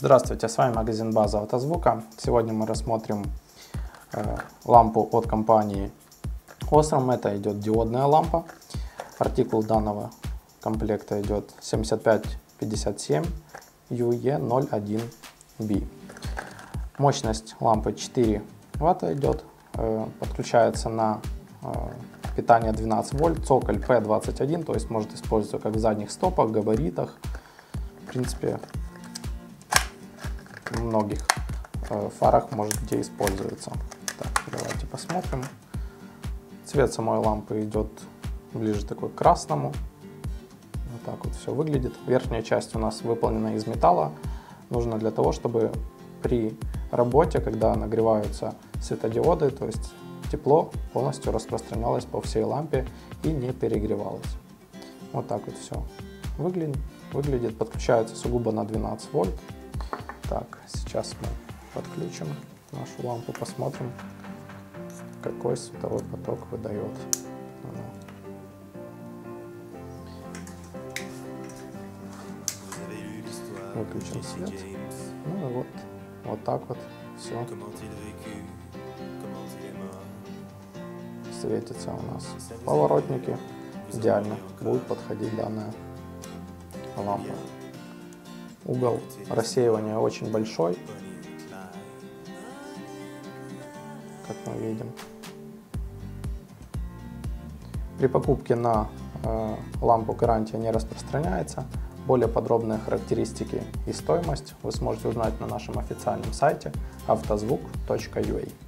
Здравствуйте, с вами магазин База Автозвука. Сегодня мы рассмотрим лампу от компании Osram. Это идет диодная лампа. Артикул данного комплекта идет 7557 UE01B. Мощность лампы 4 Вт идет. Подключается на питание 12 вольт, цоколь P21, то есть может использоваться как в задних стопах, габаритах. В принципе, в многих фарах может где используется. Так, давайте посмотрим. Цвет самой лампы идет ближе такой к красному. Вот так вот все выглядит. Верхняя часть у нас выполнена из металла. Нужно для того, чтобы при работе, когда нагреваются светодиоды, то есть тепло полностью распространялось по всей лампе и не перегревалось. Вот так вот все выглядит. Подключается сугубо на 12 вольт. Так, сейчас мы подключим нашу лампу, посмотрим, какой световой поток выдает. Выключим свет. Ну и вот так вот все светится у нас. Поворотники идеально будет подходить данная лампа. Угол рассеивания очень большой, как мы видим. При покупке на лампу гарантия не распространяется. Более подробные характеристики и стоимость вы сможете узнать на нашем официальном сайте автозвук.ua.